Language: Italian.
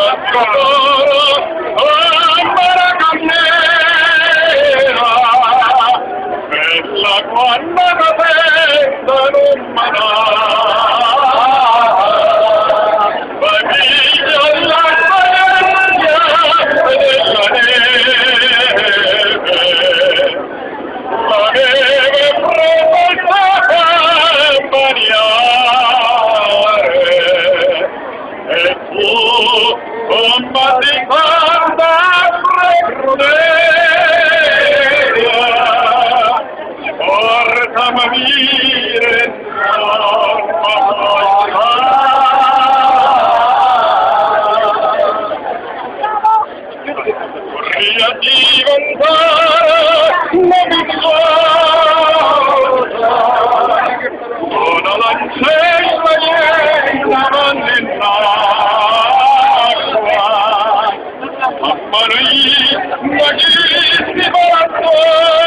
quando capendo non mi dà, famiglia la famiglia della neve, la neve proposta cambiare, e tu non mi guarda portami a vivere vorrei diventare una vittoria una lancella llena nell'acqua a Maria, ma chi si va